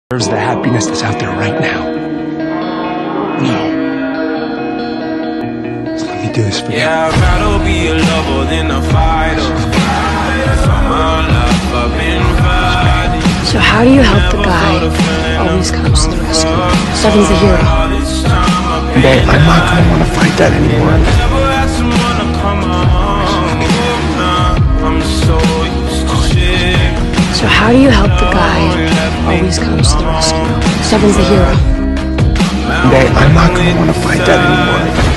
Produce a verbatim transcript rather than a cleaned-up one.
deserves the happiness that's out there right now. No. So let me do this for you. Yeah, I'd rather be a lover than a fighter. For my life, I've been fighting. So how do you help the guy who always comes to the rescue? Seven's the hero. Babe, I'm not gonna want to fight that anymore. Never had someone to come home. I'm so used to shit. So how do you help the guy who always comes to the rescue? Seven's the hero. Babe, I'm not gonna want to fight that anymore.